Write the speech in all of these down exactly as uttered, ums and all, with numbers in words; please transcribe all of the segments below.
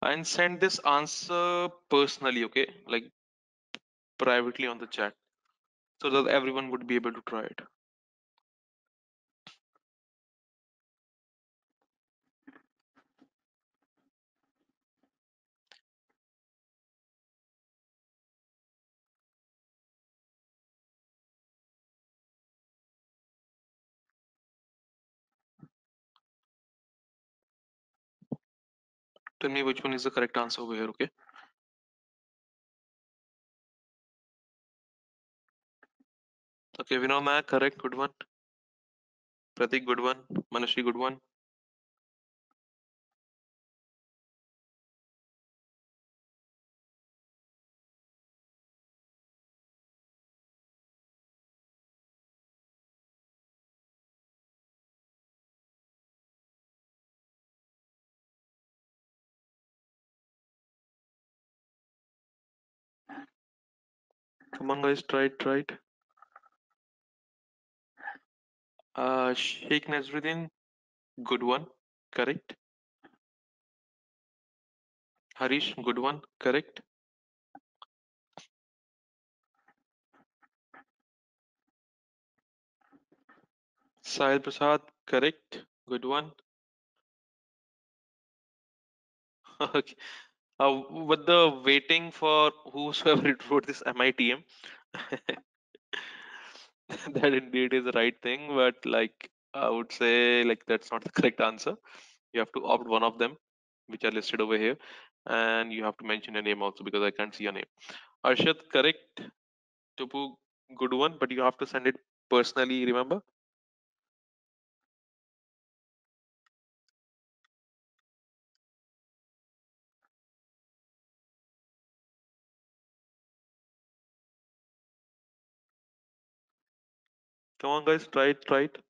and send this answer personally, okay, like privately on the chat, so that everyone would be able to try it. Tell me which one is the correct answer over here, okay? Okay, Vinod, correct, good one. Pratik, good one. Manashri, good one. Come on, guys, try it, try it. Uh, Sheikh Nazruddin, good one, correct. Harish, good one, correct. Sahil Prasad, correct, good one. Okay. Uh, with the waiting for whosoever wrote this M I T M, that indeed is the right thing, but like I would say, like that's not the correct answer. You have to opt one of them, which are listed over here, and you have to mention your name also because I can't see your name. Arshad, correct. Tupu, good one, but you have to send it personally. Remember? Come on, guys, try it, try it.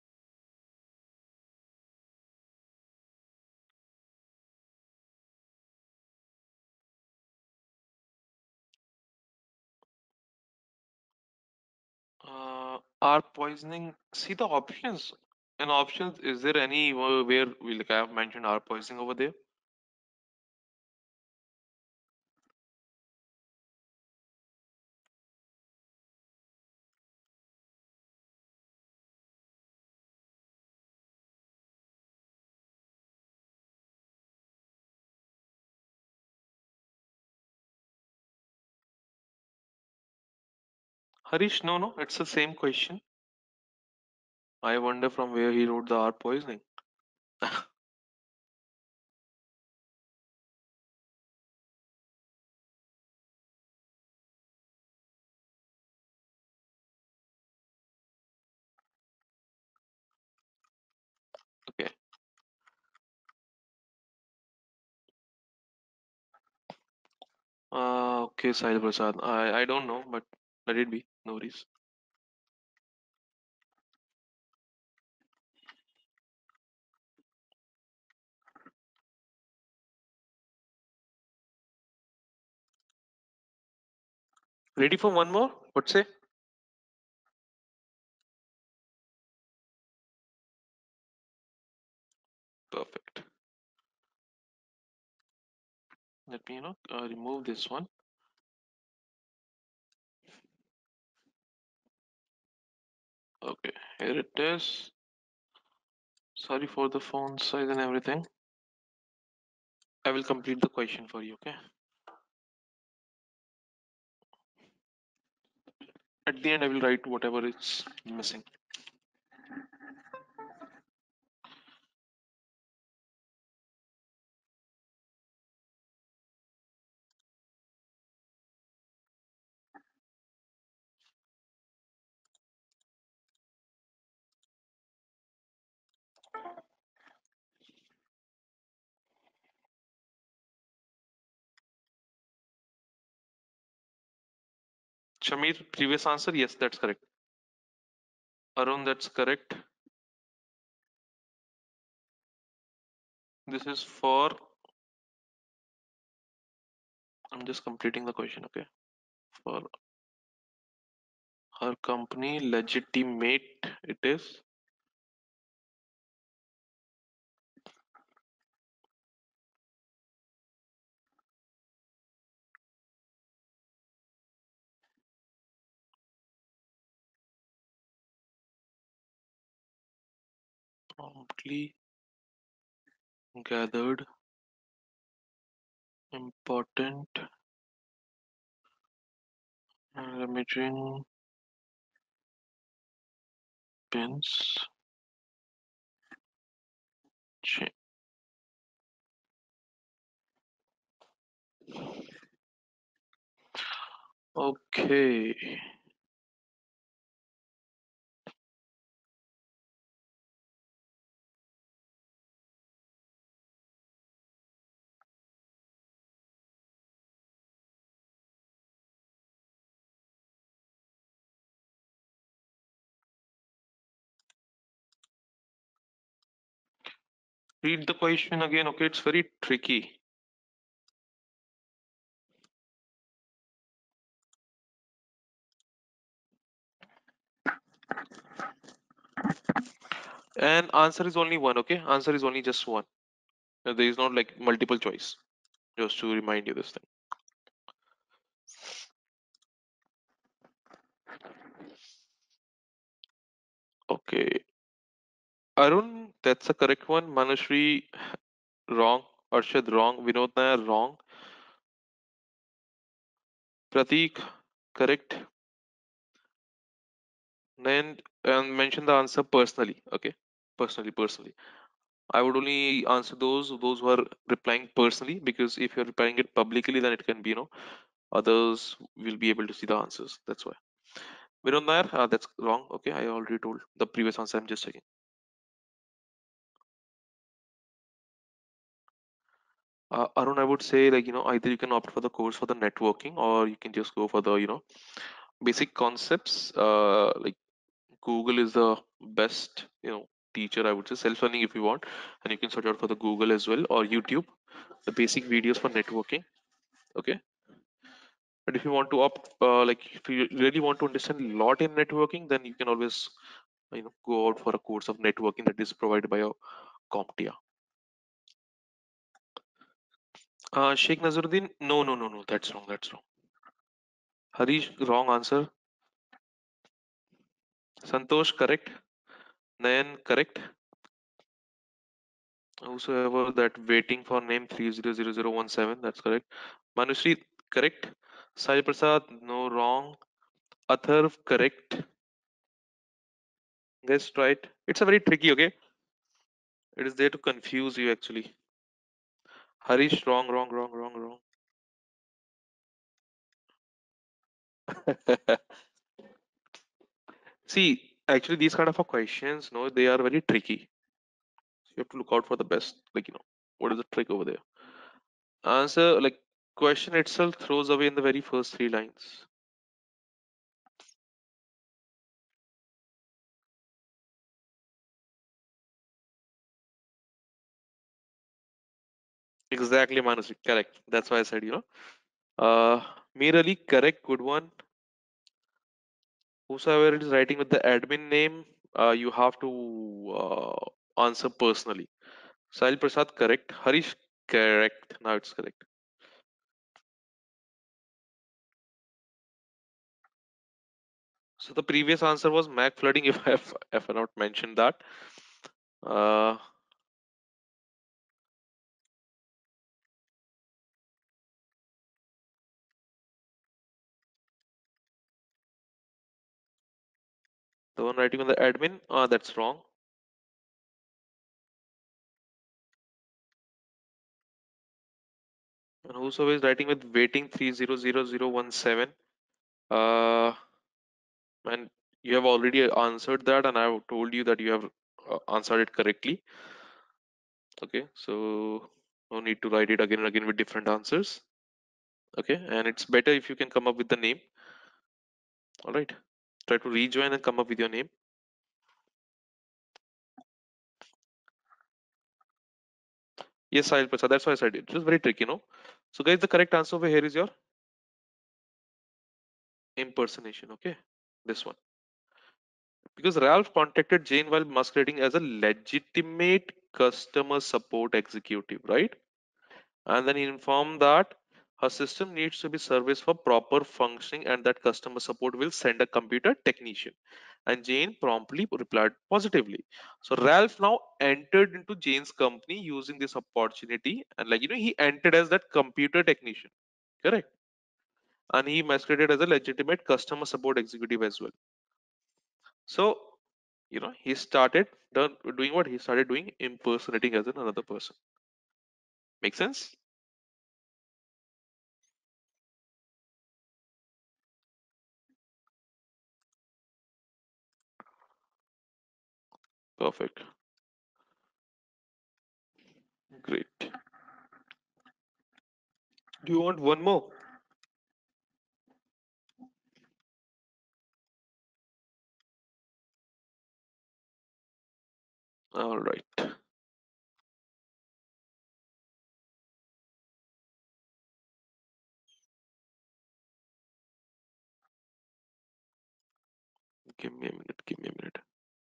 Uh, are poisoning? See the options. In options, is there any uh, where we like I have mentioned are poisoning over there? Harish, no, no, it's the same question. I wonder from where he wrote the R poisoning. Okay. Uh, okay, Sahil Prasad. I, I don't know, but let it be. No worries. Ready for one more? What say? Perfect. Let me, you know, uh, remove this one. Okay, here it is. Sorry for the font size and everything. I will complete the question for you, okay? At the end, I will write whatever is missing. Shamir, previous answer? Yes, that's correct. Arun, that's correct. This is for, I'm just completing the question, okay? For her company, legitimate it is. Promptly gathered important imaging pins. Cha- Okay. Read the question again. Okay, it's very tricky. And answer is only one. Okay, answer is only just one. Uh, There is not like multiple choice. Just to remind you this thing. Okay, Arun, that's the correct one. Manushree, wrong. Arshad, wrong. Vinod Nair, wrong. Pratik, correct. Then and mention the answer personally. Okay, personally, personally. I would only answer those those who are replying personally, because if you're replying it publicly, then it can be, you know, others will be able to see the answers. That's why. Vinod Nair, uh, that's wrong. Okay, I already told the previous answer. I'm just checking. Uh, Arun, I would say, like, you know, either you can opt for the course for the networking, or you can just go for the, you know, basic concepts. Uh, like Google is the best, you know, teacher, I would say. Self-learning if you want, and you can search out for the Google as well, or YouTube, the basic videos for networking. Okay, but if you want to opt, uh, like if you really want to understand a lot in networking, then you can always, you know, go out for a course of networking that is provided by a CompTIA. Uh, Sheikh Nazaruddin, no, no, no, no, that's wrong, that's wrong. Harish, wrong answer. Santosh, correct. Nayan, correct. Whosoever that waiting for name three zero zero zero one seven, that's correct. Manushree, correct. Sai Prasad, no, wrong. Atharv, correct. Guess right. It's a very tricky, okay? It is there to confuse you actually. Harish, wrong, wrong, wrong, wrong, wrong. See, actually, these kind of a questions, no, they are very tricky. So you have to look out for the best, like, you know, what is the trick over there? Answer, like, question itself throws away in the very first three lines. Exactly, Manusri, correct. That's why I said, you know. Uh, merely correct, good one. Whosoever is writing with the admin name, uh, you have to uh, answer personally. Sahil Prasad, correct. Harish, correct. Now it's correct. So the previous answer was Mac flooding. If I have, if I not mentioned that, uh, the one writing on the admin, uh, that's wrong. And whosoever is writing with waiting three zero zero zero one seven, uh, and you have already answered that, and I have told you that you have uh, answered it correctly. Okay, so no need to write it again and again with different answers. Okay, and it's better if you can come up with the name. All right, try to rejoin and come up with your name. Yes, Sahil Prasad, that's why I said it. It was very tricky, no? So guys, the correct answer over here is your impersonation. Okay, this one. Because Ralph contacted Jane while masquerading as a legitimate customer support executive, right? And then he informed that Her system needs to be serviced for proper functioning, and that customer support will send a computer technician. And Jane promptly replied positively. So Ralph now entered into Jane's company using this opportunity, and like you know, he entered as that computer technician, correct? And he masqueraded as a legitimate customer support executive as well. So you know, he started done doing what he started doing, impersonating as another person. Make sense? Perfect. Great. Do you want one more? All right. Give me a minute. Give me a minute.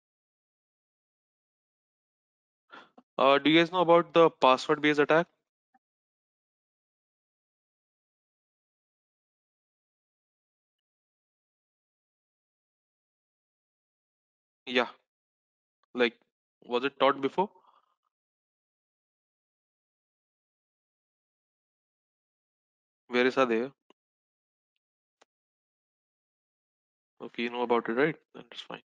Uh, do you guys know about the password-based attack? Yeah. Like, was it taught before? Where is there? Okay, you know about it, right? Then it's fine.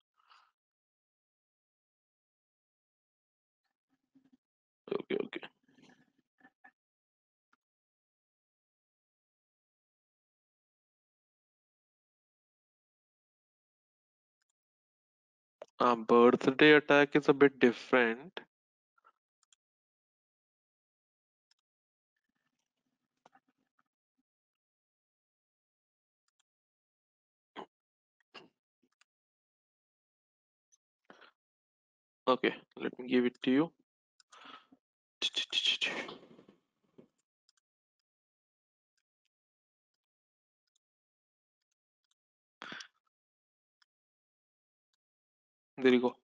Okay, okay. Um, birthday attack is a bit different. Okay, let me give it to you. There you go.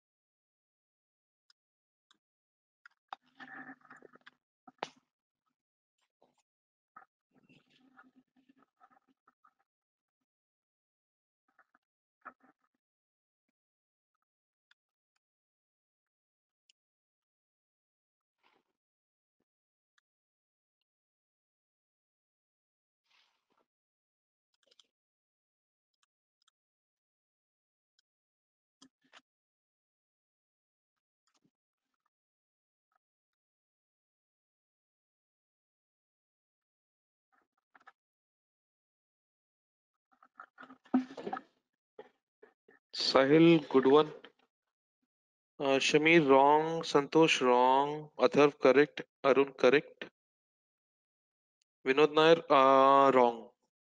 Sahil, good one. Uh, Shamir, wrong. Santosh, wrong. Atharv, correct. Arun, correct. Vinod Nair, uh, wrong.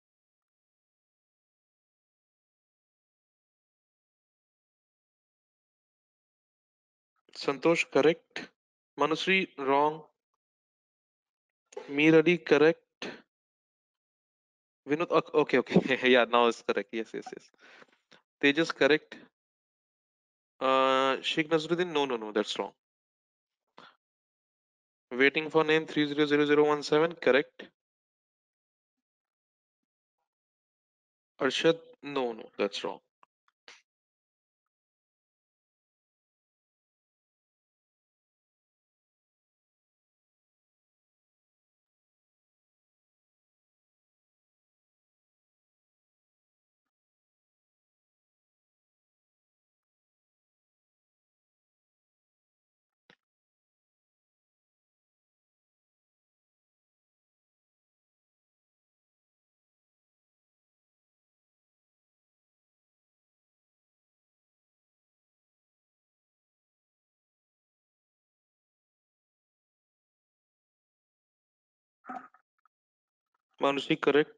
Santosh, correct. Manusri, wrong. Mir Ali, correct. Vinod, ok- okay, okay. Yeah, now it's correct. Yes, yes, yes. Tejas, correct. Uh, Sheikh Nasruddin, no, no, no, that's wrong. Waiting for name three zero zero zero one seven, correct. Arshad, no, no, that's wrong. Manusri, correct.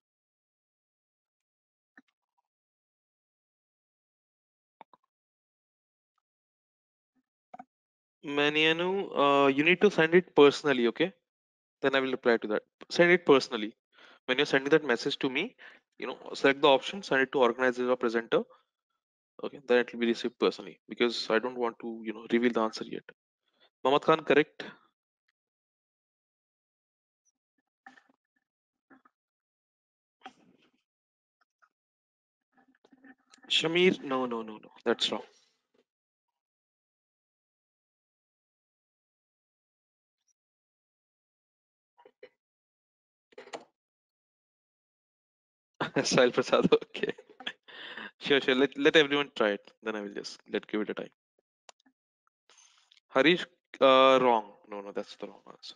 Manianu, uh, you need to send it personally, okay? Then I will reply to that. Send it personally. When you're sending that message to me, you know, select the option, send it to organizer or presenter. Okay, then it will be received personally because I don't want to, you know, reveal the answer yet. Mamad Khan, correct. Shamir, no, no, no, no, that's wrong. Sahil Prasad, okay. Sure, sure. Let, let everyone try it. Then I will just let give it a time. Harish, uh, wrong. No, no, that's the wrong answer.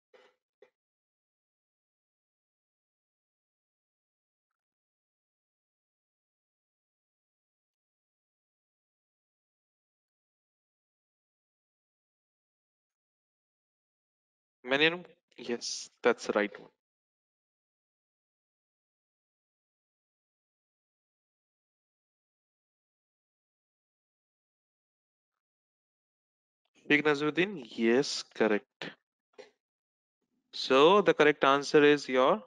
Manianum? Yes, that's the right one. Sheikh Nazuddin? Yes, correct. So the correct answer is your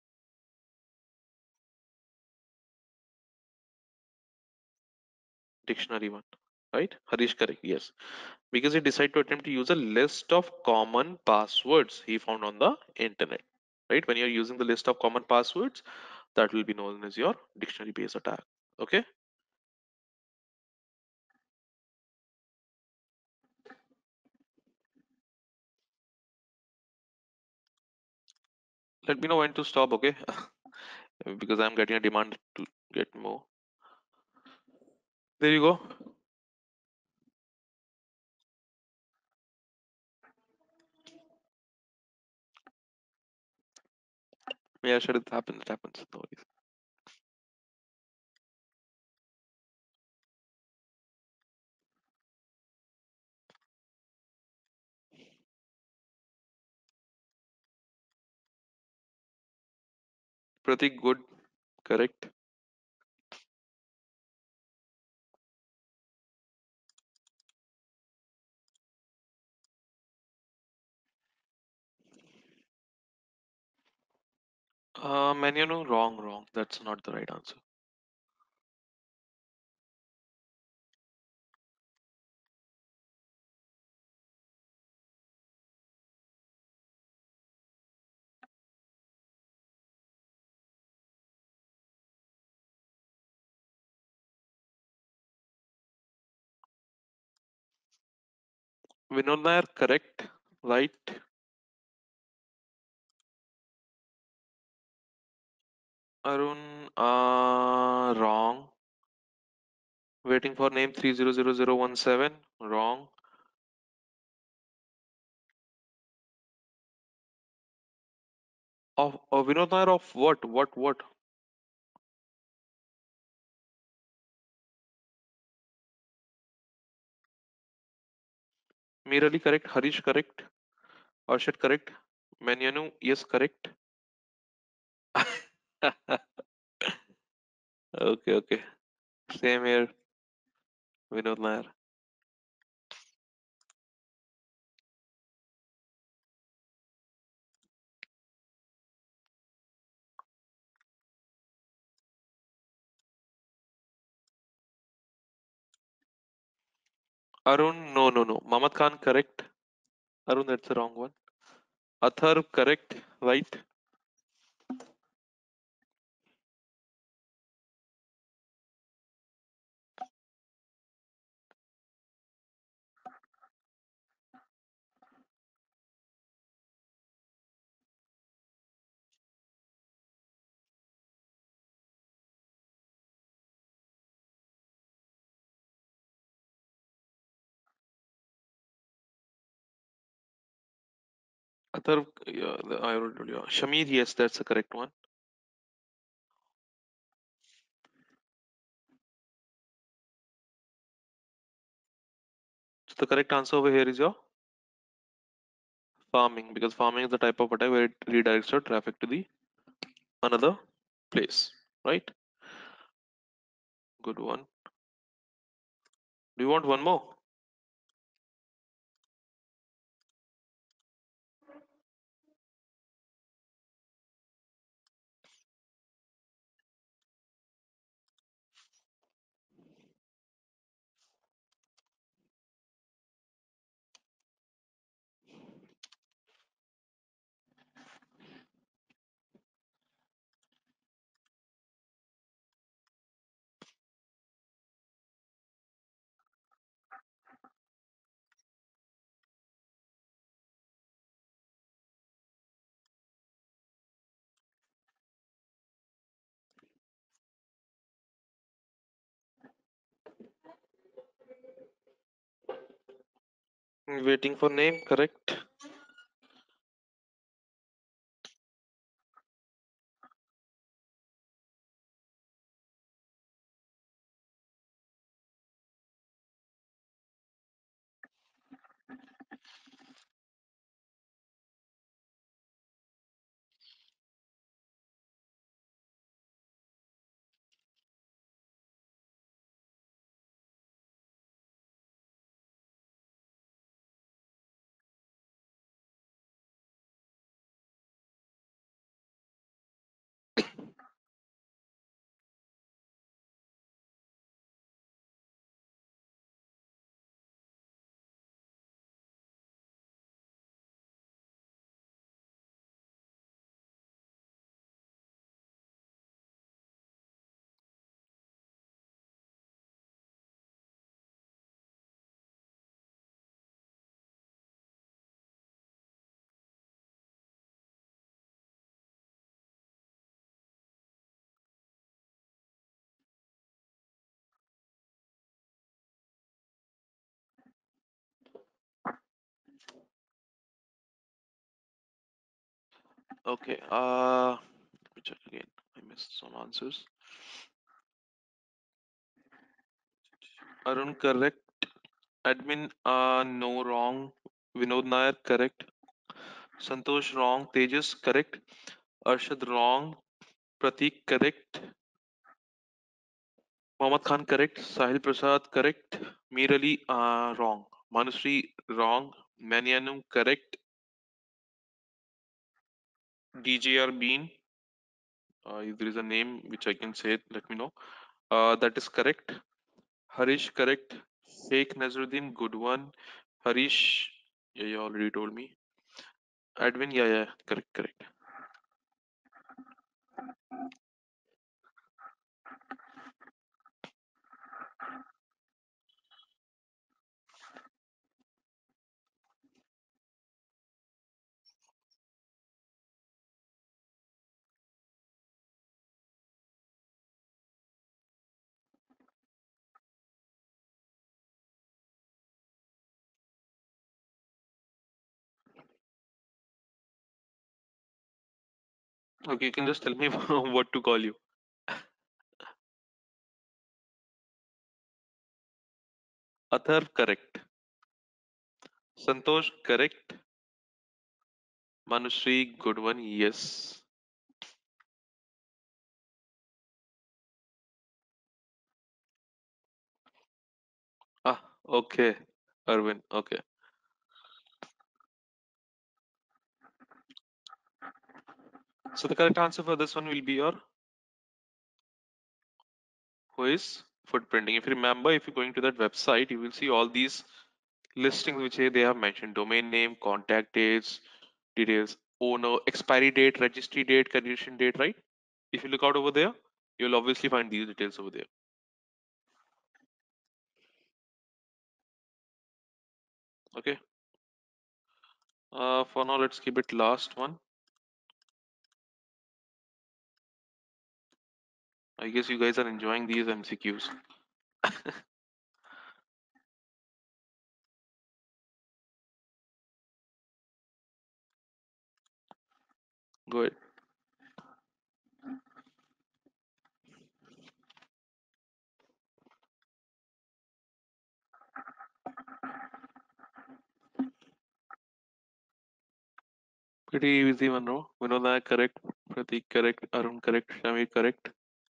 dictionary one, right? Harish, correct. Yes, because he decided to attempt to use a list of common passwords he found on the internet. Right? When you're using the list of common passwords, that will be known as your dictionary-based attack. Okay. Let me know when to stop. Okay, because I'm getting a demand to get more. There you go. Yeah, sure. It happens. It happens. No worries. Pretty good. Correct. Uh, man, you know, wrong, wrong. That's not the right answer. Vinod Nair, correct. Right. Arun, uh, wrong. Waiting for name three zero zero zero one seven. Wrong. Of uh, Vinod Nair of what? What? What? Mirali, correct. Harish, correct. Arshad, correct. Manyanu, yes, correct. Okay, okay. Same here, Vinod Nair. Arun, no, no, no. Mamad Khan, correct. Arun, that's the wrong one. Athar, correct. Right. Athar, yeah, the, I already told you. Shamir, yes, that's the correct one. So the correct answer over here is your farming, because farming is the type of attack where it redirects your traffic to the another place, right? Good one. Do you want one more? Waiting for name, correct. Okay. Uh, let me check again. I missed some answers. Arun, correct. Admin, uh, no, wrong. Vinod Nair, correct. Santosh, wrong. Tejas, correct. Arshad, wrong. Pratik, correct. Mohammad Khan, correct. Sahil Prasad, correct. Mir Ali, uh, wrong. Manusri, wrong. Manianu, correct. D J R Bean, uh, if there is a name which I can say, let me know. Uh, that is correct. Harish, correct. Sheikh Nazruddin, good one. Harish, yeah, you already told me. Admin, yeah, yeah, correct, correct. Okay, you can just tell me what to call you. Athar, correct. Santosh, correct. Manushree, good one, yes. Ah, okay. Arvin, okay. So the correct answer for this one will be your who is footprinting. If you remember, if you're going to that website, you will see all these listings which they have mentioned: domain name, contact dates, details, owner, expiry date, registry date, condition date, right? If you look out over there, you'll obviously find these details over there. Okay. Uh, for now, let's keep it last one. I guess you guys are enjoying these M C Qs. Go ahead. Pretty easy one, no? Vinod correct. Pratik correct. Arun correct. Shami correct.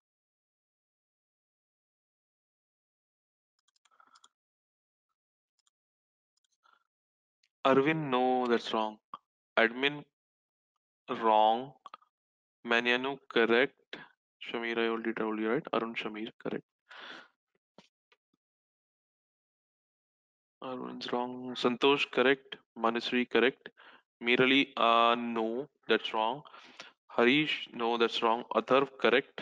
Arvin, no, that's wrong. Admin, wrong. Manianu, correct. Shamir, I already told you, right? Arun Shamir, correct. Arun's wrong. Santosh, correct. Manusri, correct. Mirali, uh, no, that's wrong. Harish, no, that's wrong. Atharv, correct.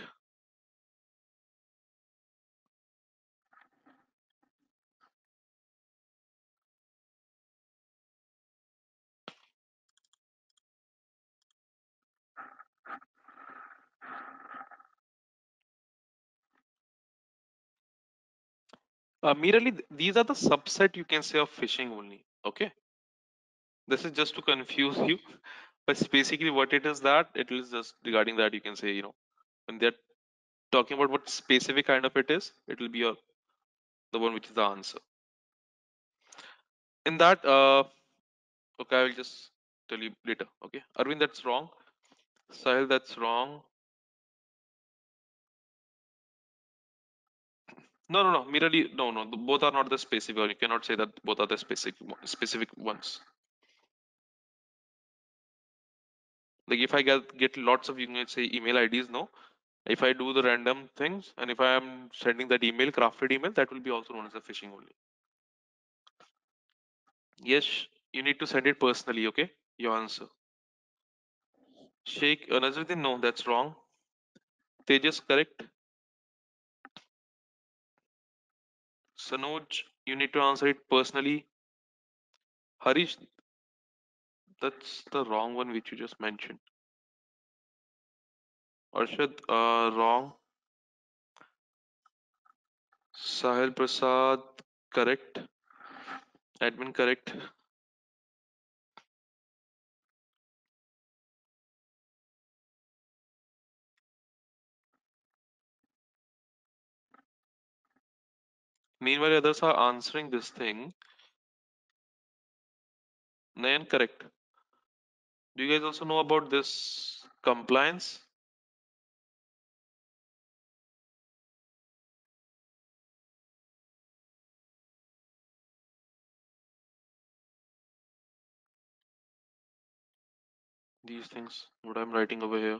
Uh, Mirali, th- these are the subset you can say of phishing only. Okay, this is just to confuse you, but basically what it is that it is just regarding that you can say, you know, when they're talking about what specific kind of it is, it will be your the one which is the answer. In that, uh, okay, I will just tell you later. Okay, Arvind, that's wrong. Sahil, that's wrong. No, no, no. Merely, no, no. the- Both are not the specific. Or you cannot say that both are the specific one- specific ones. Like if I get get lots of you can say email I Ds, no. If I do the random things and if I am sending that email, crafted email, that will be also known as a phishing only. Yes, you need to send it personally. Okay, your answer. Sheikh uh, Nazruddin, no, that's wrong. Tejas, correct. Sanoj, you need to answer it personally. Harish, that's the wrong one which you just mentioned. Arshad, uh, wrong. Sahil Prasad, correct. Admin, correct. Meanwhile, others are answering this thing. Nayan, correct. Do you guys also know about this compliance? These things, what I'm writing over here.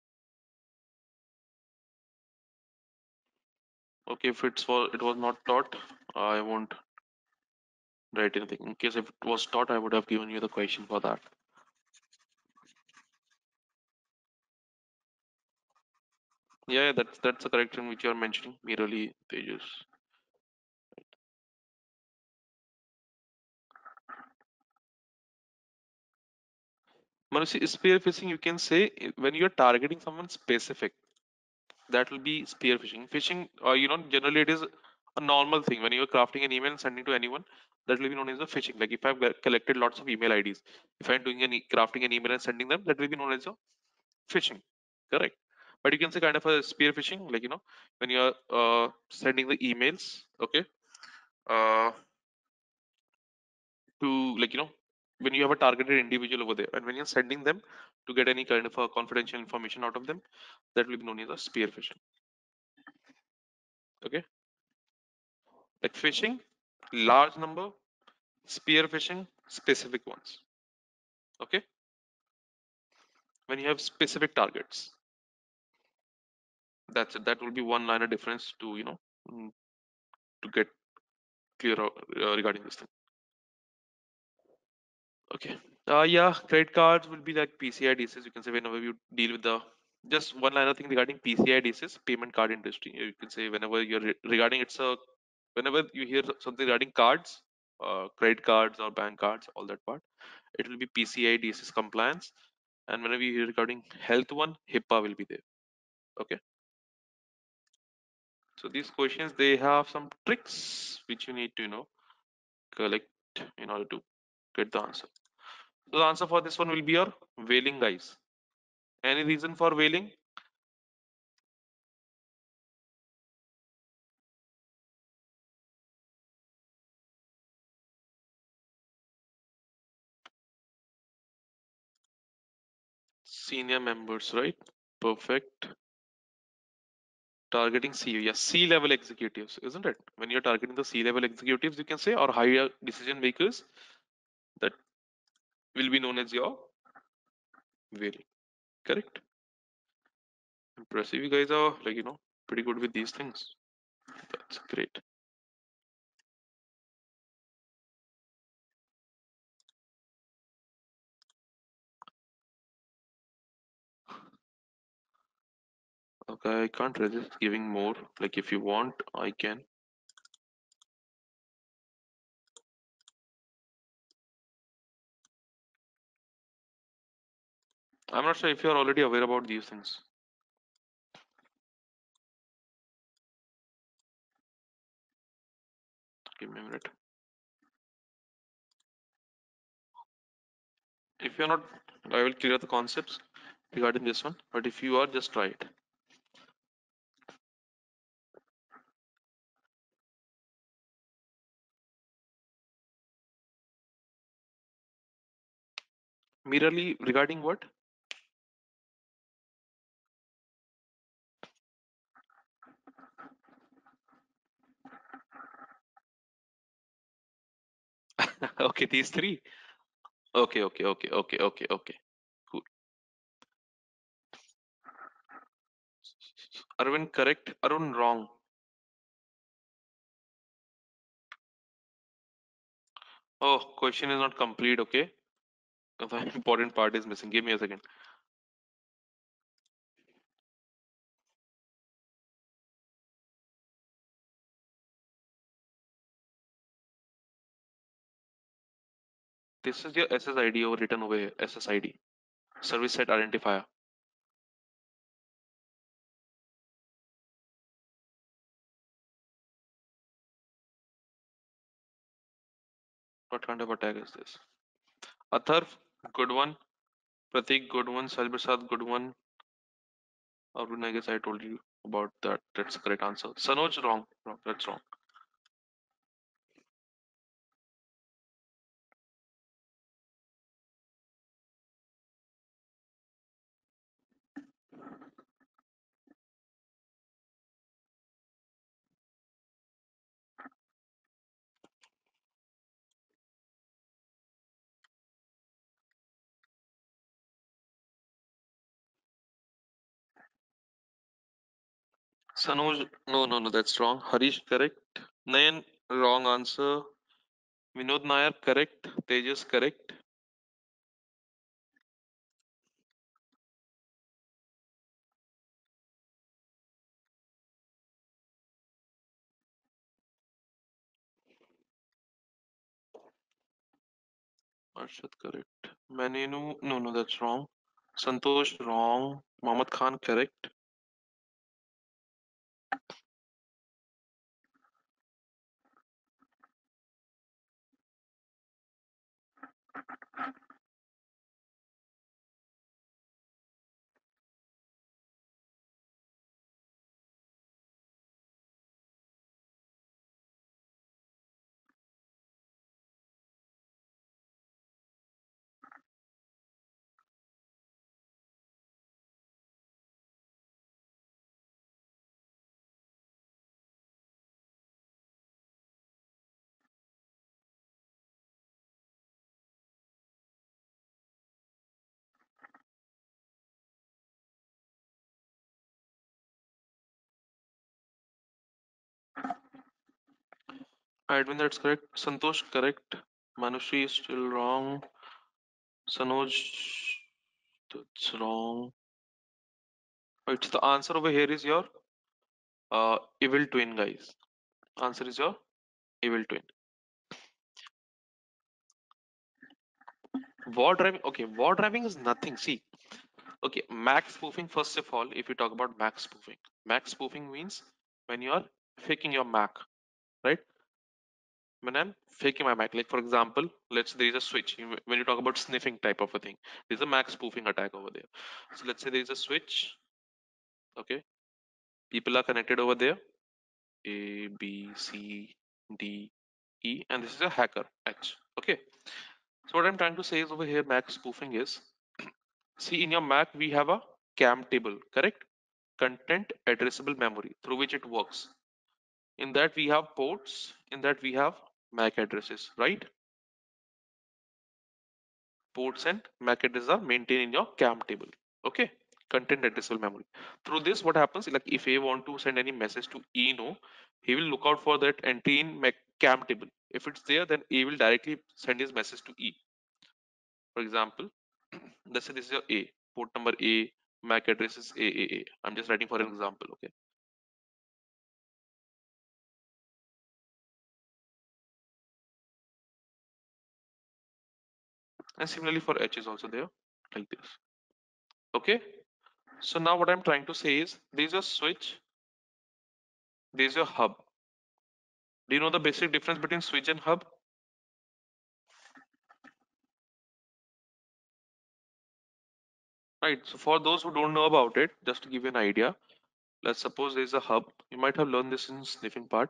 Okay, if it's for it was not taught, I won't write anything. In case if it was taught, I would have given you the question for that. Yeah, yeah, that's that's the correction which you are mentioning. Merely pages. Manushi, spear phishing, you can say eh, when you're targeting someone specific, that will be spear phishing. Phishing, uh, you know, generally it is a normal thing. When you're crafting an email and sending to anyone, that will be known as a phishing. Like if I've got- collected lots of email I Ds, if I'm doing any crafting an email and sending them, that will be known as a phishing. Correct. But you can say kind of a spear phishing, like you know, when you're uh, sending the emails, okay, uh, to like you know when you have a targeted individual over there and when you're sending them to get any kind of a confidential information out of them, that will be known as a spear phishing. Okay, like phishing, large number, spear phishing, specific ones. Okay, when you have specific targets, that's it. That will be one line of difference to you know mm, to get clear uh, regarding this thing. Okay. Uh, yeah, credit cards will be like P C I D Cs. You can say whenever you deal with the just one liner thing regarding P C I D Cs, payment card industry. You can say whenever you're re- regarding it's a whenever you hear something regarding cards, uh, credit cards or bank cards, all that part, it will be P C I D Cs compliance. And whenever you hear regarding health one, HIPAA will be there. Okay. So these questions they have some tricks which you need to you know collect in order to get the answer. So the answer for this one will be your whaling, guys. Any reason for whaling? Senior members, right? Perfect. Targeting C E O, yes, C-level executives, isn't it? When you're targeting the C-level executives, you can say, or higher decision makers, that will be known as your whaling. Correct. Impressive. You guys are like, you know, pretty good with these things. That's great. Okay, I can't resist giving more. Like if you want, I can. I'm not sure if you're already aware about these things. Give me a minute. If you're not, I will clear the concepts regarding this one. But if you are, just try it. Merely regarding what? Okay, these three. Okay, okay, okay, okay, okay, okay. Cool. Arvind correct. Arun wrong. Oh, question is not complete. Okay, the important part is missing. Give me a second. This is your S S I D over written over here. S S I D. Service set identifier. What kind of attack is this? Atharv, good one. Pratik, good one. Salprasad, good one. Arun, I guess I told you about that. That's the correct answer. Sanoj, wrong. Wrong. That's wrong. Sanoj, no, no, no, that's wrong. Harish, correct. Nayan, wrong answer. Vinod Nair, correct. Tejas, correct. Arshad, correct. Manenu, no, no, that's wrong. Santosh, wrong. Mohammed Khan, correct. Edwin, that's correct. Santosh, correct. Manushree is still wrong. Sanoj, that's wrong. It's the answer over here is your uh, evil twin, guys. Answer is your evil twin. War driving. Okay, war driving is nothing. See, okay, Mac spoofing. First of all, if you talk about Mac spoofing, Mac spoofing means when you are faking your Mac, right? When I'm faking my Mac, like for example, let's say there is a switch. You- When you talk about sniffing type of a thing, there's a Mac spoofing attack over there. So let's say there is a switch. Okay, people are connected over there. A, B, C, D, E, and this is a hacker H. Okay. So what I'm trying to say is over here, Mac spoofing is, see in your Mac we have a CAM table, correct? Content addressable memory through which it works. In that we have ports, in that we have MAC addresses, right? Ports and MAC addresses are maintained in your CAM table. Okay. Content addressable memory. Through this, what happens? Like if A want to send any message to Eno, he will look out for that entry in MAC CAM table. If it's there, then A will directly send his message to E. For example, let's say this is your A, port number A, MAC address is A A A. I'm just writing for an example, okay? And similarly for H is also there, like this. Okay. So now what I'm trying to say is there's a switch, there's a hub. Do you know the basic difference between switch and hub? right? So for those who don't know about it, just to give you an idea, let's suppose there's a hub. You might have learned this in sniffing part.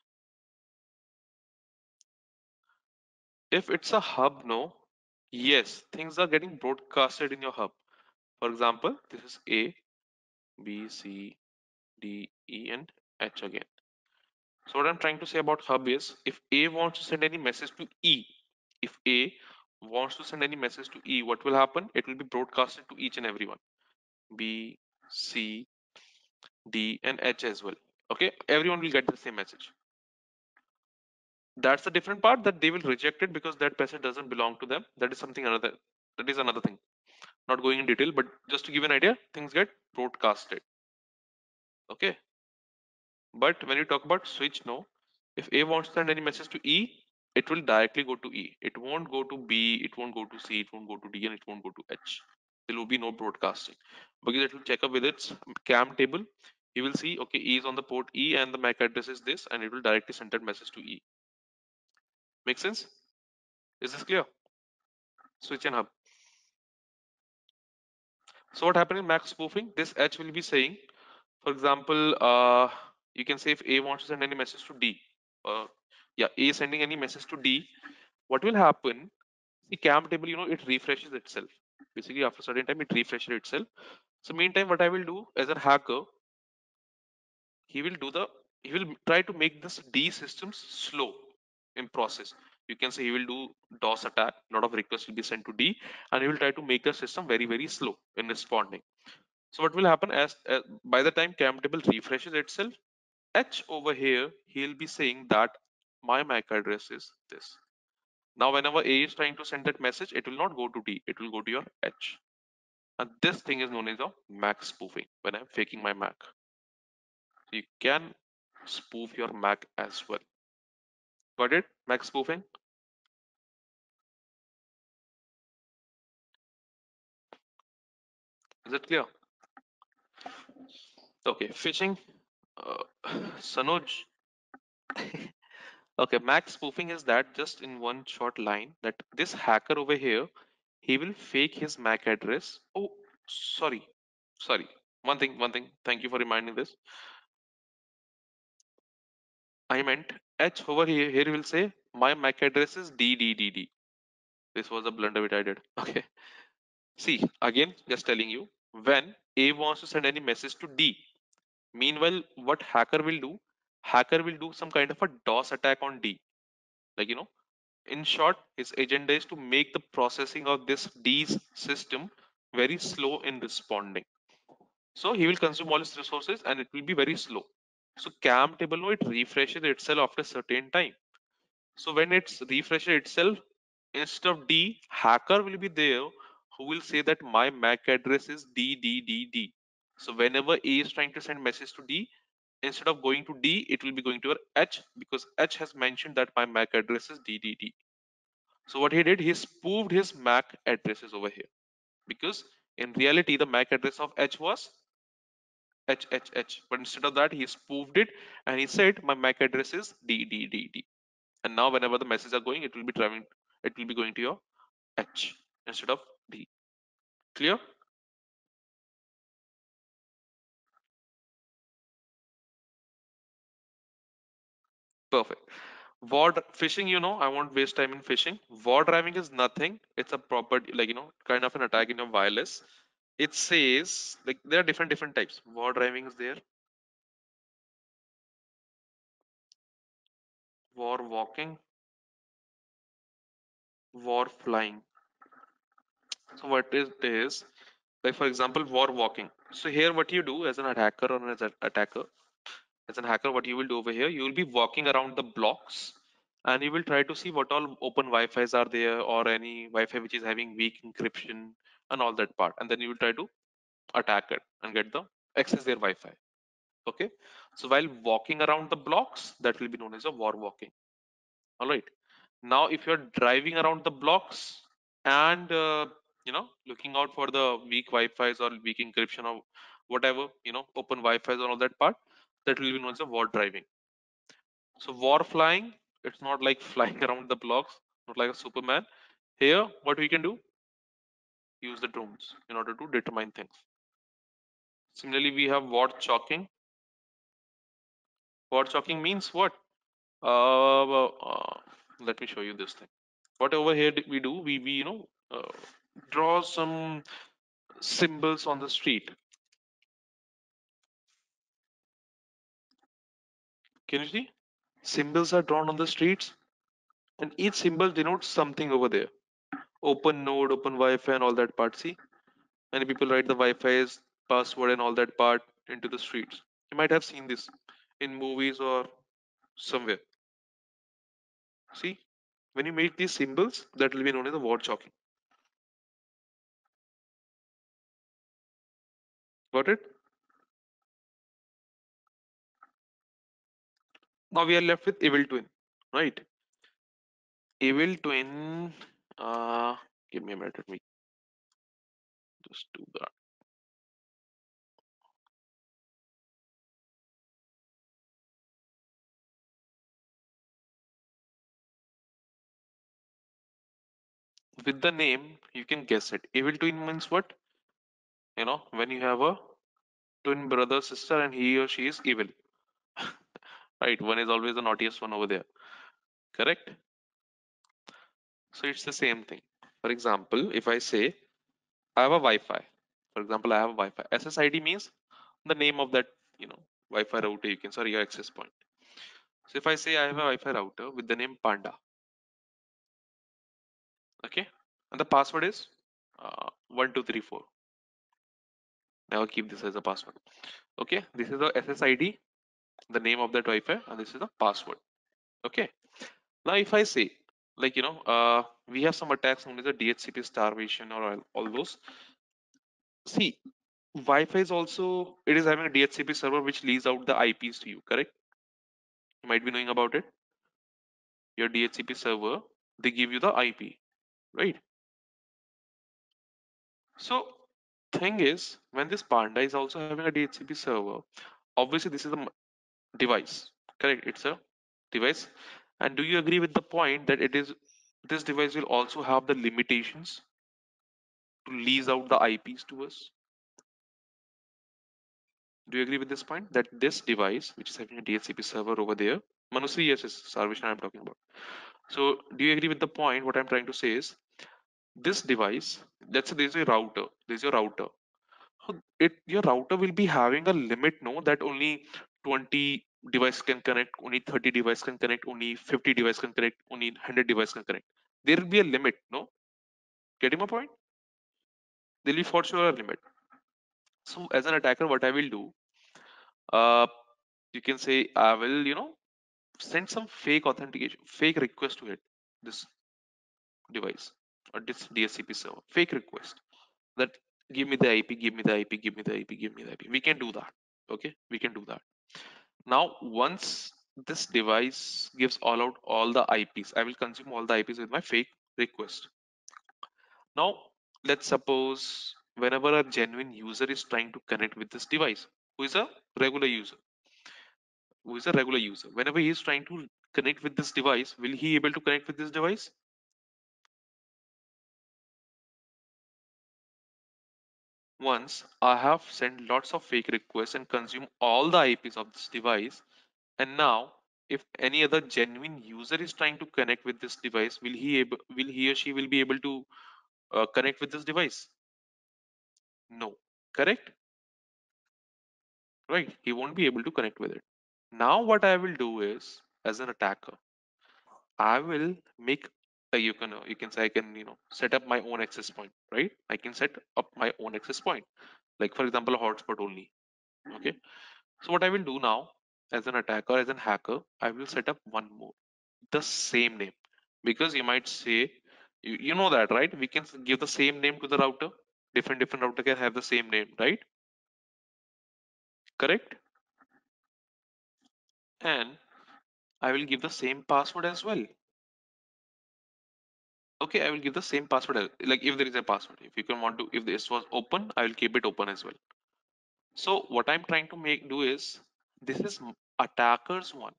If it's a hub, no, yes, things are getting broadcasted in your hub. For example, this is A, B, C, D, E, and H again. So what I'm trying to say about hub is, if A wants to send any message to E, if A wants to send any message to E, what will happen? It will be broadcasted to each and everyone. B, C, D, and H as well. Okay, everyone will get the same message. That's the different part, that they will reject it because that message doesn't belong to them. That is something another. That is another thing. Not going in detail, but just to give an idea, things get broadcasted. Okay. But when you talk about switch, no. If A wants to send any message to E, it will directly go to E. It won't go to B, it won't go to C, it won't go to D, and it won't go to H. There will be no broadcasting because it will check up with its cam table. You will see, okay, E is on the port E and the M A C address is this, and it will directly send that message to E. Make sense? Is this clear? Switch and hub. So what happened in M A C spoofing? This H will be saying, for example, uh, you can say if A wants to send any message to D, uh, yeah, A is sending any message to D, what will happen? The cam table, you know, it refreshes itself. Basically, after a certain time, it refreshes itself. So meantime, what I will do as a hacker, he will do the he will try to make this D systems slow in process. You can say he will do DOS attack. A lot of requests will be sent to D, and he will try to make the system very very slow in responding. So what will happen as, uh, by the time cam table refreshes itself, H over here, he'll be saying that my M A C address is this. Now, whenever A is trying to send that message, it will not go to D, it will go to your H. And this thing is known as a M A C spoofing when I'm faking my M A C. So you can spoof your M A C as well. Got it? M A C spoofing? Is it clear? Okay, phishing. Uh, Sanoj. Okay, M A C spoofing is that, just in one short line, that this hacker over here, he will fake his M A C address. Oh, sorry, sorry. One thing, one thing. Thank you for reminding this. I meant H over here. Here will say my M A C address is D D D D. This was a blunder which I did. Okay. See, again, just telling you, when A wants to send any message to D, meanwhile, what hacker will do? Hacker will do some kind of a DOS attack on D. Like, you know, in short, his agenda is to make the processing of this D's system very slow in responding. So he will consume all his resources and it will be very slow. So cam table, no, it refreshes itself after a certain time. So when it's refreshes itself, instead of D, hacker will be there who will say that my M A C address is D D D D. So whenever A is trying to send message to D, instead of going to D, it will be going to your H, because H has mentioned that my M A C address is D D D. So what he did, he spoofed his M A C addresses over here, because in reality the M A C address of H was H H H, but instead of that he spoofed it and he said my M A C address is D D D D. And now whenever the messages are going, it will be driving, it will be going to your H instead of D. Clear? Perfect. War dr- phishing, you know, I won't waste time in phishing. War driving is nothing. It's a proper, like, you know, kind of an attack in your wireless. It says, like, there are different different types. War driving is there, war walking, war flying. So what is this? Like for example, war walking. So here what you do as an attacker or as an attacker, as an hacker, what you will do over here, you will be walking around the blocks and you will try to see what all open Wi-Fi's are there, or any Wi-Fi which is having weak encryption and all that part. And then you will try to attack it and get the access their Wi-Fi. Okay. So while walking around the blocks, that will be known as a war walking. All right. Now, if you're driving around the blocks and uh, you know, looking out for the weak Wi-Fi's or weak encryption or whatever, you know, open Wi-Fi's and all that part, that will be known as a war driving. So war flying, it's not like flying around the blocks, not like a Superman. Here, what we can do? use the drones in order to determine things. Similarly, we have word chalking. Word chalking means what? Uh, well, uh, Let me show you this thing. What over here we do? We we you know uh, draw some symbols on the street. Can you see? Symbols are drawn on the streets, and each symbol denotes something over there. Open node, open Wi-Fi, and all that part. See, many people write the Wi-Fi's password and all that part into the streets. You might have seen this in movies or somewhere. See, when you make these symbols, that will be known as the word chalking. Got it? Now we are left with evil twin, right? Evil twin. Uh, Give me a minute. Let me just do that. With the name, you can guess it. Evil twin means what? You know, when you have a twin brother, sister, and he or she is evil, right? One is always the naughtiest one over there. Correct? So it's the same thing. For example, if I say I have a Wi-Fi, for example, I have a Wi-Fi. S S I D means the name of that, you know, Wi-Fi router. You can sorry your access point. So if I say I have a Wi-Fi router with the name Panda, okay, and the password is uh, one two three four. Now keep this as a password. Okay, this is the S S I D, the name of that Wi-Fi, and this is the password. Okay. Now if I say, like you know, uh, we have some attacks known as the D H C P starvation or all, all those. See, Wi-Fi is also it is having a D H C P server which leaves out the I Ps to you. Correct? You might be knowing about it. Your D H C P server, they give you the I P, right? So thing is, when this Panda is also having a D H C P server, obviously this is a m- device. Correct? It's a device. And do you agree with the point that it is this device will also have the limitations to lease out the I Ps to us? Do you agree with this point that this device, which is having a D H C P server over there, Manusri, yes, is Sarvishna I'm talking about. So, do you agree with the point? What I'm trying to say is this device, let's say there's a router, there's your router. So it your router will be having a limit, no, that only twenty device can connect, only thirty device can connect, only fifty device can connect, only one hundred device can connect. There will be a limit, no? Getting my point? There will be for sure a limit. So as an attacker, what I will do, uh, you can say I will, you know, send some fake authentication, fake request to it, this device or this D S C P server, fake request that give me the I P, give me the I P, give me the I P, give me the I P. We can do that. Okay, we can do that. Now, once this device gives all out all the I Ps, I will consume all the I Ps with my fake request. Now, let's suppose whenever a genuine user is trying to connect with this device, who is a regular user, who is a regular user, whenever he is trying to connect with this device, will he able to connect with this device? Once I have sent lots of fake requests and consume all the I Ps of this device, and now if any other genuine user is trying to connect with this device, will he able, will he or she will be able to uh, connect with this device? No, correct? Right? He won't be able to connect with it. Now what I will do is, as an attacker, I will make a, you can uh, you can say I can you know set up my own access point, right? I can set up my own access point, like for example a hotspot only. Okay. So what I will do now, as an attacker, as an hacker, I will set up one more, the same name, because you might say, you, you know that, right? We can give the same name to the router. Different different router can have the same name, right? Correct. And I will give the same password as well. Okay, I will give the same password as, like if there is a password. If you can want to, if this was open, I will keep it open as well. So what I'm trying to make do is this is m- attackers one,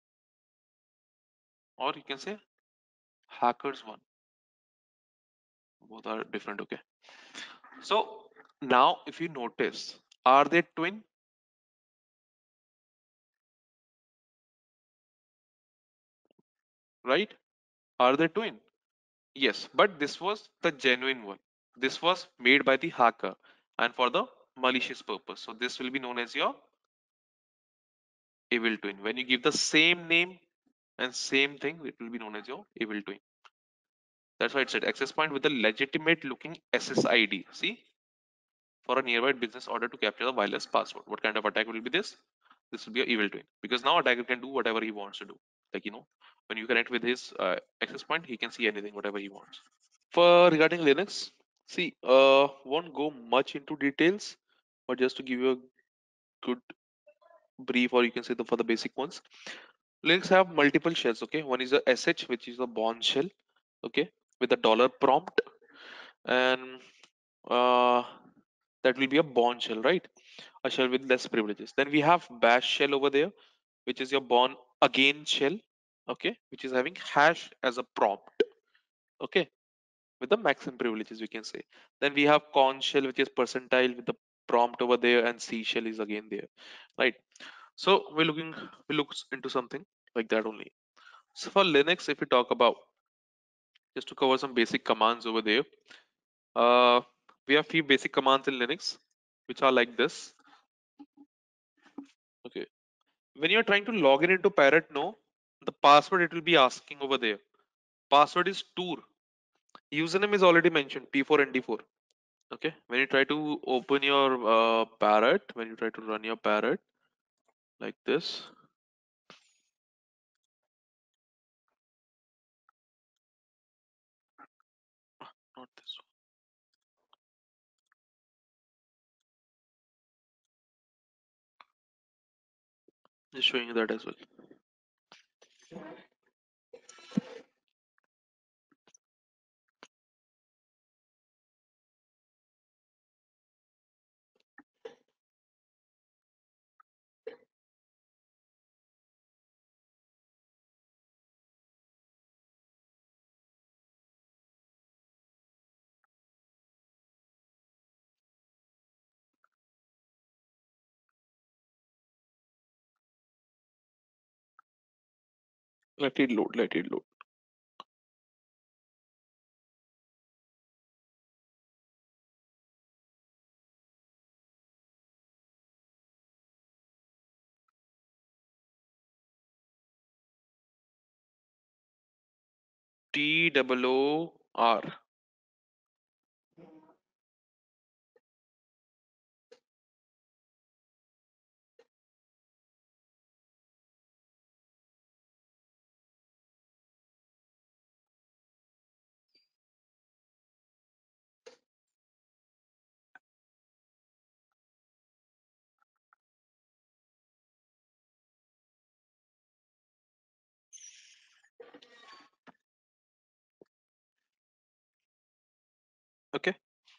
or you can say hackers one. Both are different. Okay. So now, if you notice, are they twin? Right? Are they twin? Yes, but this was the genuine one. This was made by the hacker and for the malicious purpose. So this will be known as your evil twin. When you give the same name and same thing, it will be known as your evil twin. That's why it said access point with a legitimate looking S S I D. See, for a nearby business order to capture the wireless password. What kind of attack will be this? This will be an evil twin because now attacker can do whatever he wants to do. Like you know, when you connect with his uh, access point, he can see anything, whatever he wants. For regarding Linux, see, uh, won't go much into details, but just to give you a good brief, or you can say the for the basic ones. Linux have multiple shells. Okay, one is a S H, which is a Bourne shell. Okay, with a dollar prompt, and uh, that will be a Bourne shell, right? A shell with less privileges. Then we have Bash shell over there, which is your Bourne again shell. Okay, which is having hash as a prompt. Okay, with the maximum privileges we can say. Then we have Conch shell, which is percentile with the prompt over there, and C shell is again there, right? So we're looking we look into something like that only. So for Linux, if we talk about, just to cover some basic commands over there, uh, we have few basic commands in Linux, which are like this. Okay, when you're trying to log in into Parrot, no, the password it will be asking over there. Password is tour. Username is already mentioned P four N D four. Okay, when you try to open your uh, Parrot, when you try to run your Parrot like this, not this one, just showing you that as well. Let it load, let it load. T O O R. Okay.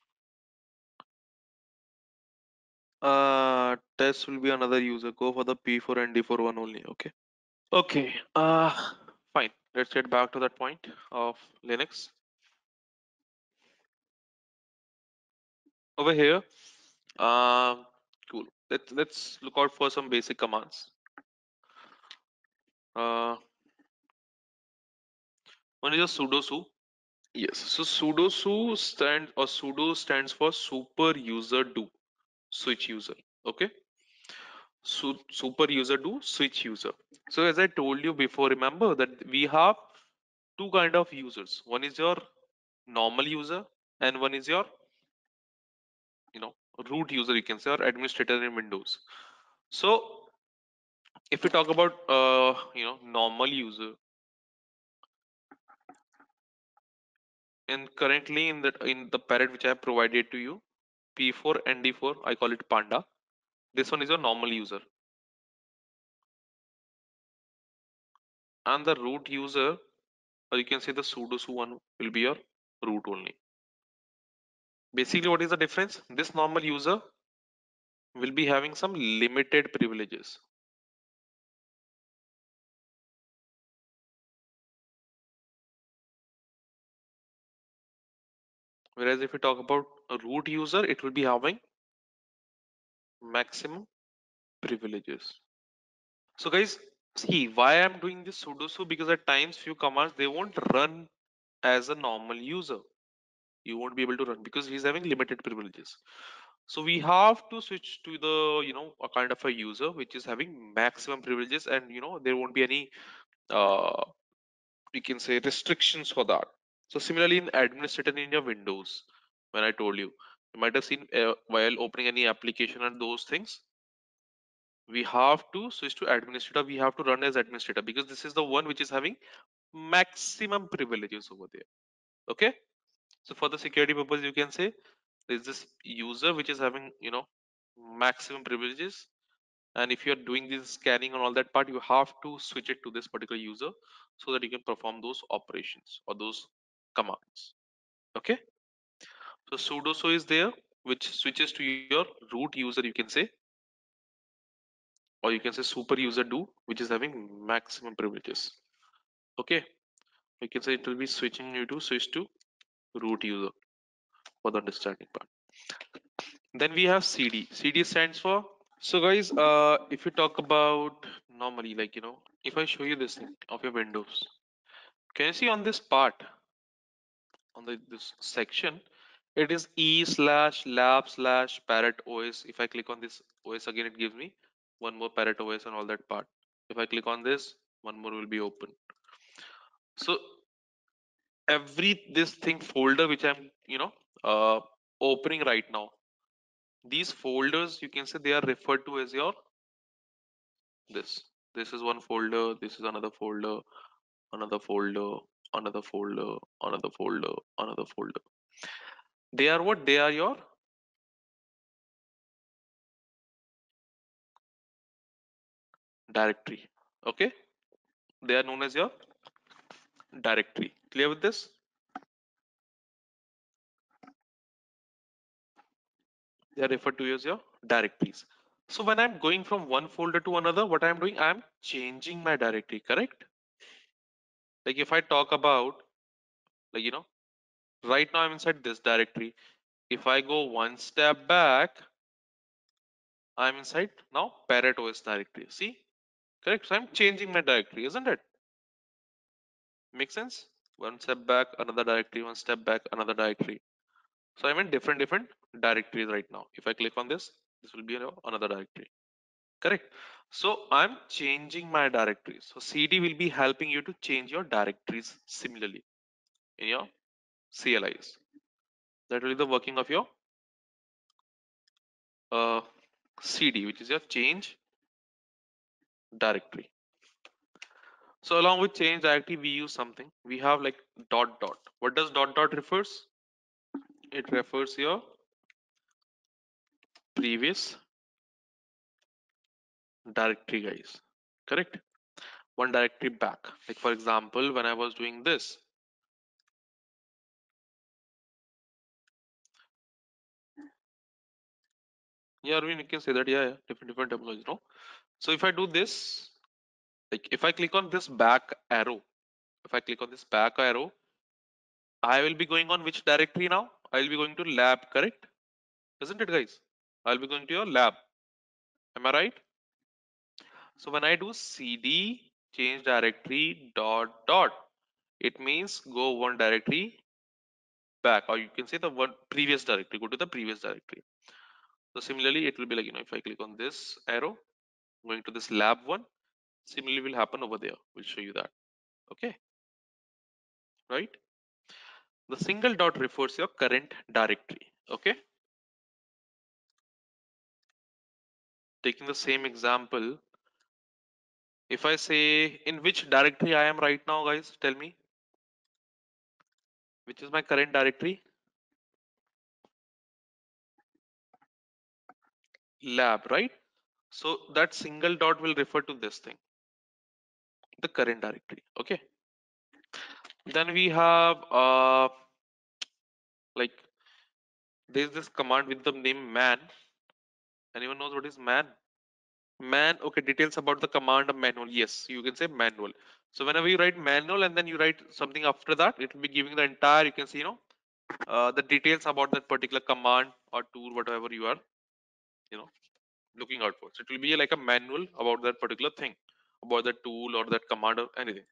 Uh, test will be another user. Go for the P four and D four one only. Okay. Okay. Uh, fine. Let's get back to that point of Linux. Over here, um, cool. Let's let's look out for some basic commands. Uh, one is a sudo su. Yes. So sudo su stand or sudo stands for super user do switch user. Okay. Su- super user do switch user. So as I told you before, remember that we have two kind of users. One is your normal user, and one is your you know root user. You can say or administrator in Windows. So if we talk about uh, you know normal user, and currently in the in the parrot which I have provided to you, P four and D four, I call it Panda. This one is your normal user, and the root user, or you can say the sudo su one, will be your root only. Basically, what is the difference? This normal user will be having some limited privileges. Whereas if we talk about a root user, it will be having maximum privileges. So guys, see why I'm doing this sudo so, because at times few commands they won't run as a normal user. You won't be able to run because he's having limited privileges. So we have to switch to the, you know, a kind of a user which is having maximum privileges, and you know there won't be any uh we can say restrictions for that. So similarly in administrator in your Windows, when I told you, you might have seen uh, while opening any application and those things, we have to switch to administrator. We have to run as administrator because this is the one which is having maximum privileges over there. Okay. So for the security purpose, you can say there's this user which is having, you know, maximum privileges. And if you're doing this scanning and all that part, you have to switch it to this particular user so that you can perform those operations or those commands. Okay. So sudo so is there, which switches to your root user, you can say, or you can say super user do, which is having maximum privileges. Okay. You can say it will be switching you to switch to root user for the understanding part. Then we have C D. C D stands for. So guys, uh, if you talk about normally, like you know, if I show you this thing of your Windows, can you see on this part, on the this section, it is E slash lab slash parrot O S. If I click on this O S again, it gives me one more parrot O S and all that part. If I click on this, one more will be open. So every this thing folder which I'm, you know, uh, opening right now, these folders you can say they are referred to as your this. This is one folder. This is another folder. Another folder. Another folder. Another folder. Another folder. They are what? They are your directory. Okay. They are known as your directory. Clear with this? They are referred to as your directories. So when I'm going from one folder to another, what I'm doing, I'm changing my directory, correct? Like if I talk about, like, you know, right now I'm inside this directory. If I go one step back, I'm inside now parrot O S directory. See, correct? So I'm changing my directory, isn't it? Make sense? One step back, another directory, one step back, another directory. So I'm in different different directories right now. If I click on this, this will be you know, another directory. Correct. So I'm changing my directories. So C D will be helping you to change your directories similarly in your C L Is. That will be the working of your uh, C D, which is your change directory. So along with change directory, we use something. We have like dot dot. What does dot dot refers? It refers your previous directory, guys. Correct? One directory back. Like for example, when I was doing this, yeah, I mean you can say that, yeah, yeah, different different terminology, no? So if I do this, like if I click on this back arrow, if I click on this back arrow, I will be going on which directory now? I will be going to lab, correct? Isn't it, guys? I'll be going to your lab. Am I right? So when I do cd change directory dot dot, it means go one directory back, or you can say the one previous directory, go to the previous directory. So similarly, it will be like, you know, if I click on this arrow, going to this lab one, similarly will happen over there. We'll show you that. Okay, right? The single dot refers your current directory. Okay, taking the same example, if I say in which directory I am right now, guys, tell me which is my current directory. Lab, right? So that single dot will refer to this thing, the current directory. Okay. Then we have uh like there's this command with the name man. Anyone knows what is man? Man, okay, details about the command of manual. Yes, you can say manual. So whenever you write manual and then you write something after that, it will be giving the entire, you can see, you know, uh, the details about that particular command or tool, whatever you are, you know, looking out for. So it will be like a manual about that particular thing, about that tool or that command or anything.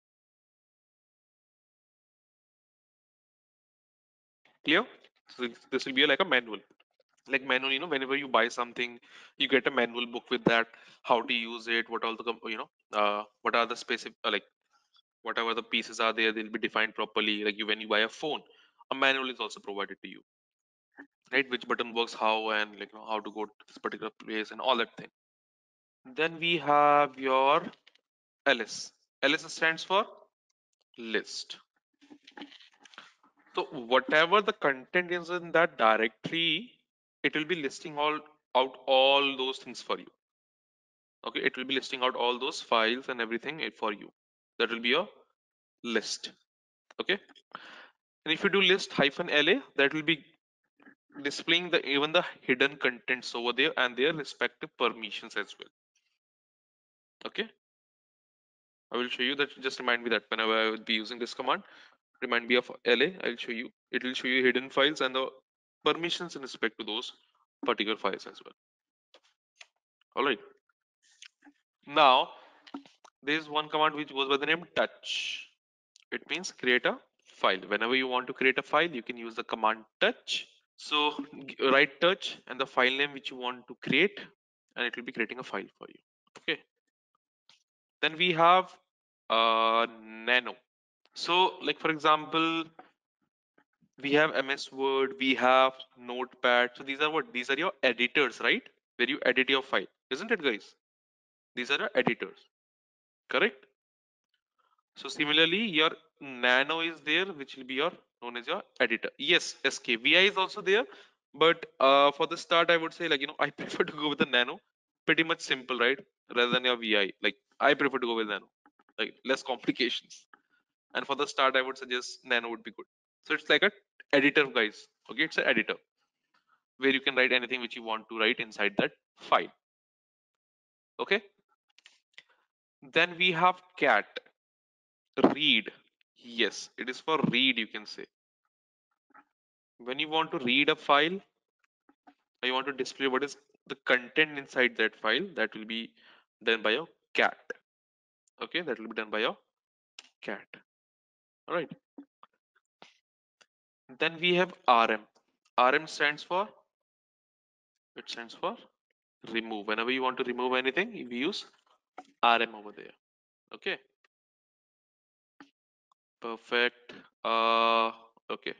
Clear? So this this will be like a manual. Like manual, you know, whenever you buy something, you get a manual book with that, how to use it, what all the, com- you know, uh, what are the specific, uh, like whatever the pieces are there, they'll be defined properly. Like you, when you buy a phone, a manual is also provided to you, right? Which button works how and like you know, how to go to this particular place and all that thing. Then we have your L S. L S stands for list. So whatever the content is in that directory, it will be listing all out all those things for you. Okay, it will be listing out all those files and everything eh, for you. That will be your list. Okay, and if you do list hyphen la, that will be displaying the even the hidden contents over there and their respective permissions as well. Okay, I will show you that. Just remind me that whenever I will be using this command, remind me of la. I'll show you. It will show you hidden files and the permissions in respect to those particular files as well. All right. Now there is one command which goes by the name touch. It means create a file. Whenever you want to create a file, you can use the command touch. So write touch and the file name which you want to create, and it will be creating a file for you. Okay. Then we have uh, nano. So like for example, we have M S Word, we have Notepad. So these are what? These are your editors, right? Where you edit your file, isn't it, guys? These are your editors, correct? So similarly, your Nano is there, which will be your known as your editor. Yes, S K V I is also there, but uh, for the start, I would say like you know I prefer to go with the Nano. Pretty much simple, right? Rather than your V I. Like I prefer to go with Nano, like less complications. And for the start, I would suggest Nano would be good. So it's like a editor, guys. Okay, it's an editor where you can write anything which you want to write inside that file. Okay. Then we have cat. Read. Yes, it is for read, you can say. When you want to read a file, or you want to display what is the content inside that file, that will be done by your cat. Okay, that will be done by your cat. All right. Then we have R M. R M stands for, it stands for remove. Whenever you want to remove anything, we use R M over there. Okay, perfect. Uh, okay.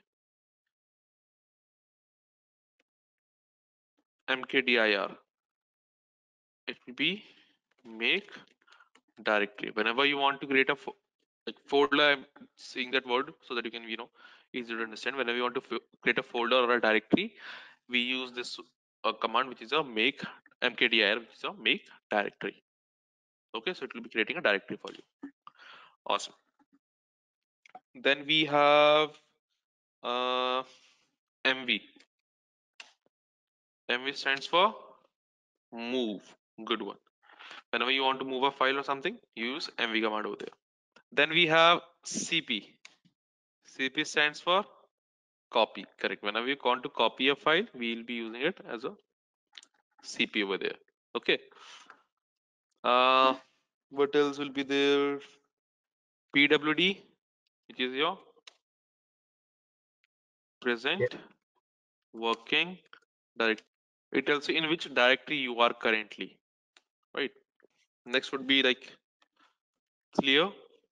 Mkdir. It will be make directory. Whenever you want to create a fo- like folder, I'm saying that word so that you can, you know, easy to understand. Whenever you want to f- create a folder or a directory, we use this uh, command, which is a make mkdir, which is a make directory. Okay, so it will be creating a directory for you. Awesome. Then we have uh, mv. Mv stands for move. Good one. Whenever you want to move a file or something, you use mv command over there. Then we have cp. Cp stands for copy. Correct. Whenever you want to copy a file, we will be using it as a cp over there. Okay. Uh, what else will be there? Pwd, which is your present working directory. It tells you in which directory you are currently. Right. Next would be like clear.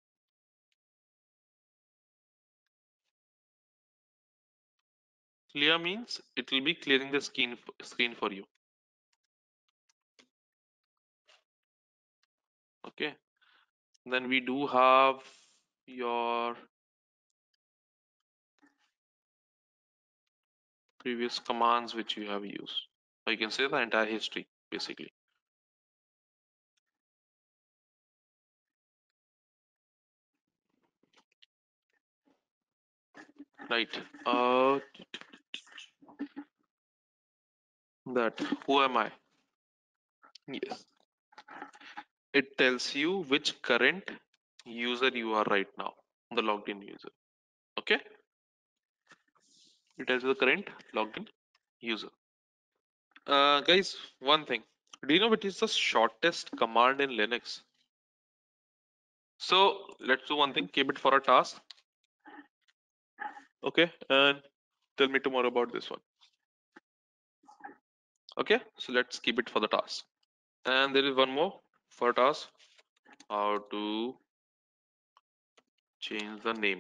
Clear means it will be clearing the screen screen for you. Okay. Then we do have your previous commands which you have used. Or you can say the entire history basically. Right. Uh, that who am I? Yes. It tells you which current user you are right now, the logged in user. Okay. It tells you the current logged in user. Uh, guys, one thing. Do you know what is the shortest command in Linux? So let's do one thing. Keep it for a task. Okay, and tell me tomorrow about this one. Okay, so let's keep it for the task. And there is one more for task. How to change the name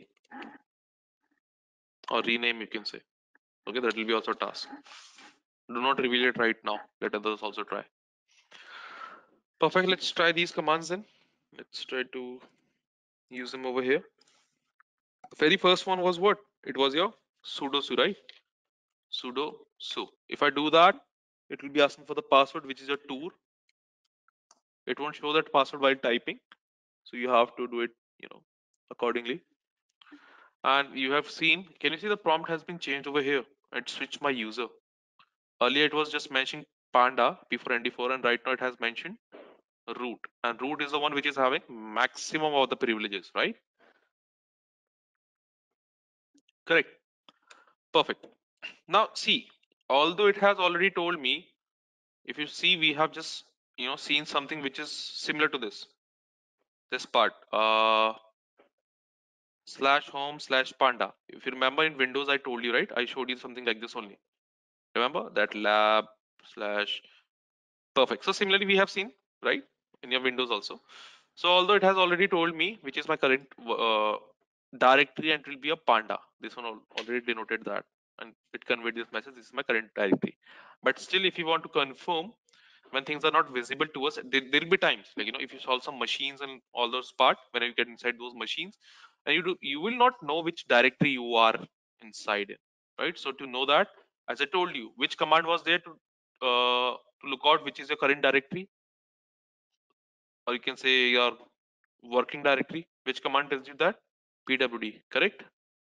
or rename, you can say. Okay, that will be also a task. Do not reveal it right now. Let others also try. Perfect. Let's try these commands then. Let's try to use them over here. The very first one was what? It was your sudo su, right? Sudo su. If I do that, it will be asking for the password, which is your tour. It won't show that password while typing, so you have to do it, you know, accordingly. And you have seen, can you see the prompt has been changed over here? It switched my user. Earlier it was just mentioning panda before N D four, and right now it has mentioned root. And root is the one which is having maximum of the privileges, right? Correct. Perfect. Now see, although it has already told me, if you see, we have just, you know, seen something which is similar to this. This part. Uh slash home slash panda. If you remember in Windows, I told you, right? I showed you something like this only. Remember that lab slash perfect. So similarly, we have seen, right, in your Windows also. So although it has already told me which is my current uh, directory, and it will be a panda. This one al- already denoted that, and it conveyed this message. This is my current directory. But still, if you want to confirm when things are not visible to us, there will be times like, you know, if you solve some machines and all those part, when you get inside those machines, and you do, you will not know which directory you are inside in, right? So to know that, as I told you, which command was there to uh, to look out which is your current directory, or you can say your working directory. Which command tells you that? Pwd, correct?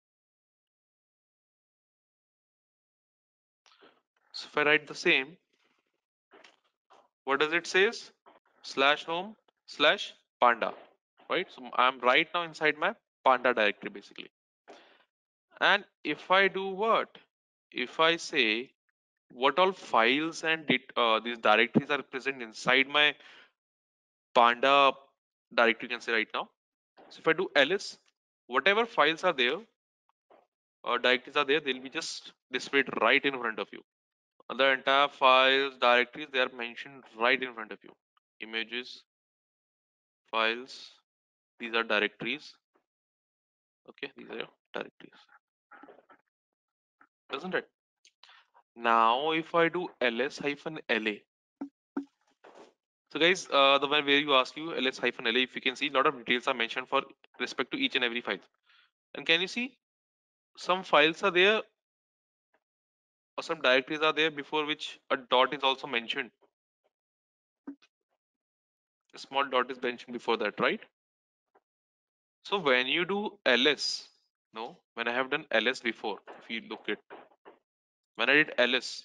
So if I write the same, what does it says? Slash home slash panda, right? So I'm right now inside my panda directory basically. And if I do what? If I say what all files and dit- uh, these directories are present inside my panda directory, you can say right now. So if I do ls, whatever files are there or directories are there, they'll be just displayed right in front of you. The entire files, directories, they are mentioned right in front of you. Images, files, these are directories. Okay, these are your directories, doesn't it? Now, if I do ls hyphen la, so guys, uh, the one where you ask you ls hyphen la, if you can see, a lot of details are mentioned for respect to each and every file. And can you see some files are there or some directories are there before which a dot is also mentioned. A small dot is mentioned before that, right? So when you do ls, no, when I have done ls before, if you look at when I did ls,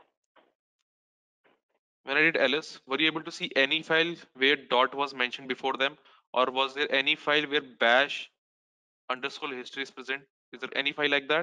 when I did ls, were you able to see any file where dot was mentioned before them, or was there any file where bash underscore history is present? Is there any file like that?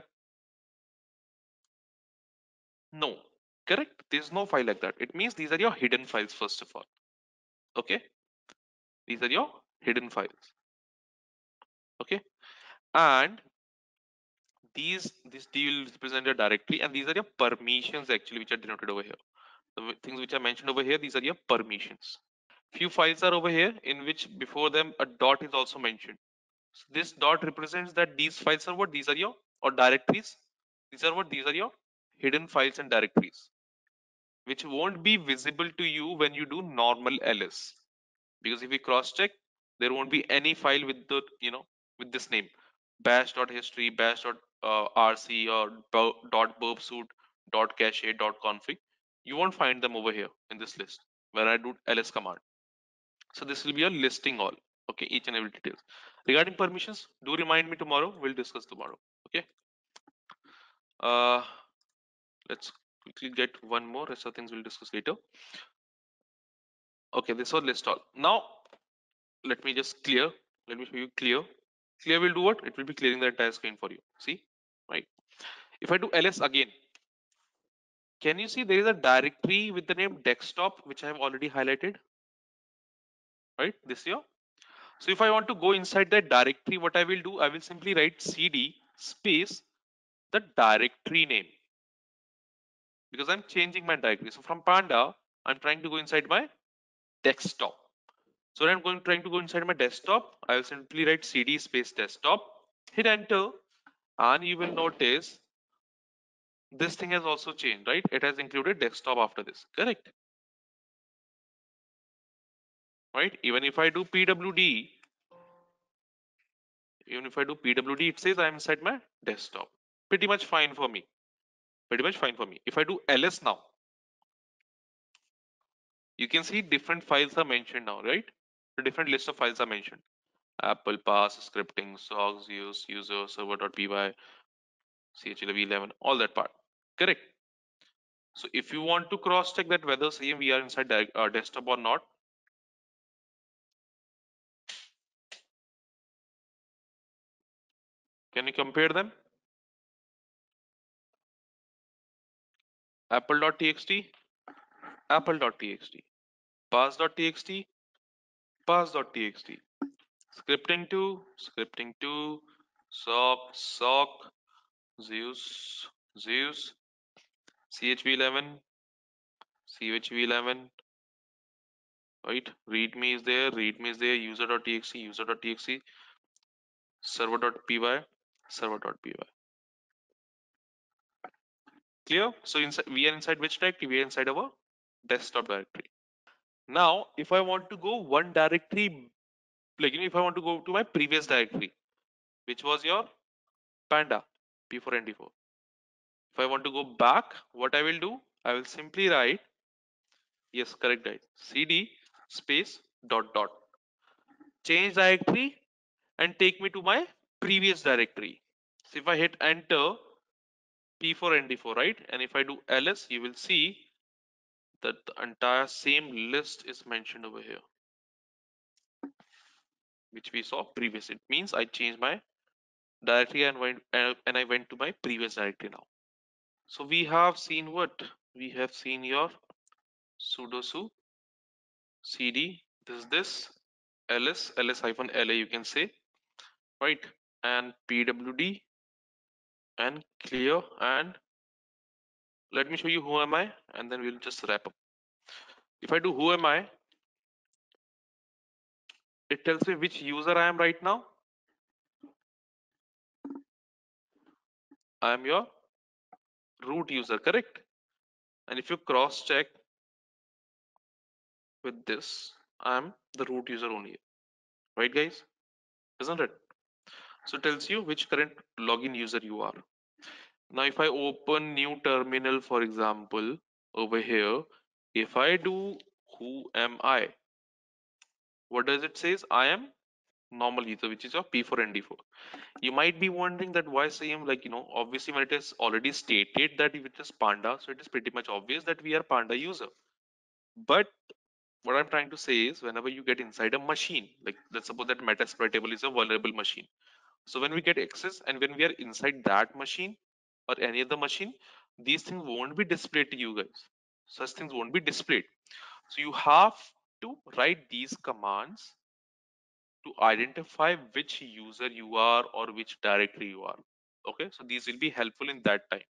No, correct. There's no file like that. It means these are your hidden files first of all. Okay, these are your hidden files. Okay, and these this D will represent your directory, and these are your permissions actually, which are denoted over here. The w- things which are mentioned over here, these are your permissions. Few files are over here in which before them a dot is also mentioned. So this dot represents that these files are what? These are your or directories. These are what? These are your hidden files and directories, which won't be visible to you when you do normal ls. Because if we cross check, there won't be any file with the, you know, with this name, bash.history, bash.rc, or bu- dot burbsuit, dot cache, dot config. You won't find them over here in this list when I do ls command. So this will be a listing all. Okay, each and every details. Regarding permissions, do remind me tomorrow. We'll discuss tomorrow. Okay. Uh, let's quickly get one more. Rest of things we'll discuss later. Okay, this was list all. Now let me just clear. Let me show you clear. Clear will do what? It will be clearing the entire screen for you. See, right? If I do ls again, can you see there is a directory with the name desktop, which I have already highlighted, right? This here. So if I want to go inside that directory, what I will do, I will simply write cd space the directory name, because I'm changing my directory. So from Panda, I'm trying to go inside my desktop. So when I'm going trying to go inside my desktop, I will simply write cd space desktop, hit enter, and you will notice this thing has also changed, right? It has included desktop after this, correct? Right? Even if I do pwd, even if I do pwd, it says I'm inside my desktop. Pretty much fine for me. Pretty much fine for me. If I do ls now, you can see different files are mentioned now, right? A different list of files are mentioned. Apple pass, scripting, sogs, use, user, server.py, C H L V eleven, all that part. Correct. So if you want to cross check that whether same we are inside direct, uh, desktop or not, can you compare them? Apple.txt, apple.txt, pass.txt, pass.txt, scripting to, scripting to, sock, sock, Zeus, Zeus, C H V eleven, C H V eleven, right? Readme is there, readme is there, user.txt, user.txt, server.py, server.py. Clear? So inside we are inside which directory? We are inside our desktop directory. Now, if I want to go one directory, like you know, if I want to go to my previous directory, which was your Panda P four N D four. If I want to go back, what I will do? I will simply write, yes, correct guys, cd space dot dot, change directory and take me to my previous directory. So if I hit enter, P four N D four, right? And if I do ls, you will see that the entire same list is mentioned over here, which we saw previously. It means I changed my directory and went uh, and I went to my previous directory now. So we have seen what? We have seen your sudo su cd, this this ls, ls hyphen la you can say, right? And pwd and clear, and let me show you who am I, and then we'll just wrap up. If I do who am I, it tells me which user I am right now. I am your root user, correct? And if you cross check with this, I'm the root user only, right guys? Isn't it? So it tells you which current login user you are. Now if I open new terminal, for example, over here, if I do who am I, what does it says? I am normal user, which is your P four N D four. You might be wondering that why same, like you know, obviously when it is already stated that if it is Panda, so it is pretty much obvious that we are Panda user. But what I'm trying to say is whenever you get inside a machine, like let's suppose that Metasploitable is a vulnerable machine. So when we get access and when we are inside that machine or any other machine, these things won't be displayed to you guys. Such things won't be displayed. So you have to write these commands to identify which user you are or which directory you are. Okay, so these will be helpful in that time.